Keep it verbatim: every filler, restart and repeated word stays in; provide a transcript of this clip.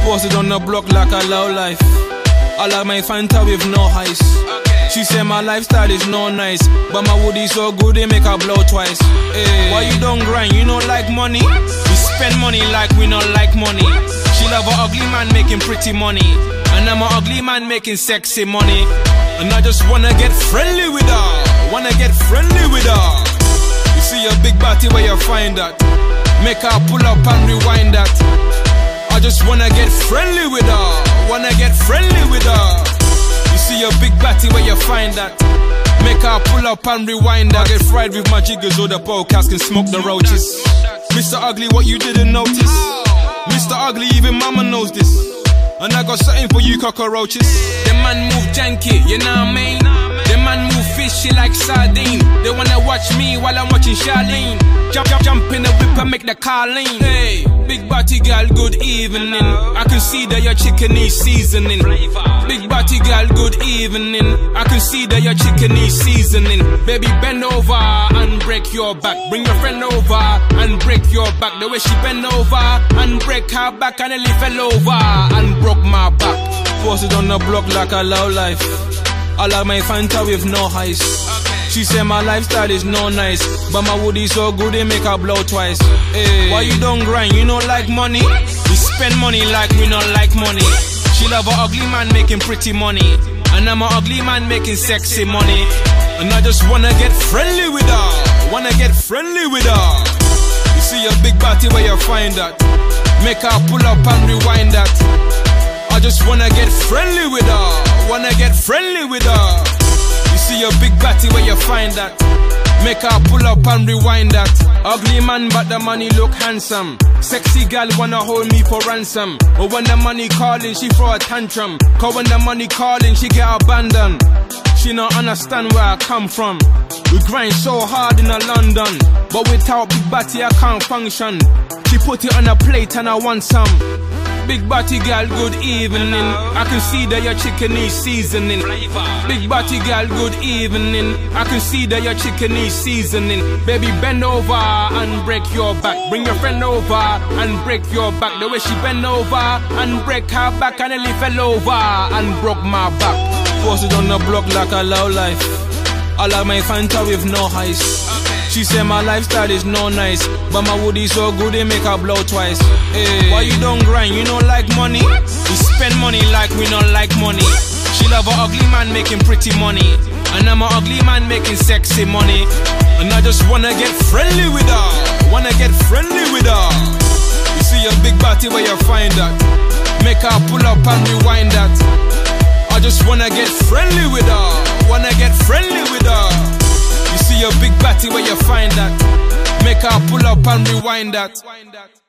Posted on the block like a low life. I like my Fanta with no ice. She say my lifestyle is no nice, but my woody so good they make her blow twice. Hey. Why you don't grind? You don't like money? We spend money like we don't like money. She love an ugly man making pretty money, and I'm an ugly man making sexy money. And I just wanna get friendly with her, wanna get friendly with her. You see a big body where you find that, make her pull up and rewind that. I just wanna get friendly with her, wanna get friendly with her. You see a big batty where you find that, make her pull up and rewind that. I get fried with my jiggers or the podcast can smoke the roaches. Mister Ugly, what you didn't notice? Mister Ugly, even mama knows this. And I got something for you cockroaches. The man move janky, you know what I mean? The man move fishy like sardine. They wanna watch me while I'm watching Charlene. Jump, jump, jump in the whip and make the car lean. Hey, big body girl, good evening. I can see that your chicken needs seasoning. Big body girl, good evening. I can see that your chicken needs seasoning. Baby, bend over and break your back. Bring your friend over and break your back. The way she bend over and break her back, I nearly fell over and broke my back. Posted on the block like a low life. I like my Fanta with no ice. She say my lifestyle is no nice, but my woody so good they make her blow twice. Hey. Why you don't grind? You don't like money? We spend money like we don't like money. She love an ugly man making pretty money, and I'm an ugly man making sexy money. And I just wanna get friendly with her, wanna get friendly with her. You see a big body where you find that, make her pull up and rewind that. I just wanna get friendly with her, wanna get friendly with her. You see a big batty where you find that, make her pull up and rewind that. Ugly man but the money look handsome. Sexy gal wanna hold me for ransom, but when the money calling she throw a tantrum. Cause when the money calling she get abandoned. She don't understand where I come from. We grind so hard in a London, but without big batty I can't function. She put it on a plate and I want some. Big body girl, good evening. I can see that your chicken needs seasoning. Big body girl, good evening. I can see that your chicken needs seasoning. Baby, bend over and break your back. Bring your friend over and break your back. The way she bend over and break her back, I nearly fell over and broke my back. Posted on the block like a low life. I like my Fanta with no ice. She say my lifestyle is no nice, but my woody so good they make her blow twice. Hey. Why you don't grind? You don't like money? We spend money like we don't like money. She love an ugly man making pretty money, and I'm an ugly man making sexy money. And I just wanna get friendly with her, wanna get friendly with her. You see a big body where you find that, make her pull up and rewind that. I just wanna get friendly with her, wanna get friendly with her. You see a big batty where you find that, make her pull up and rewind that.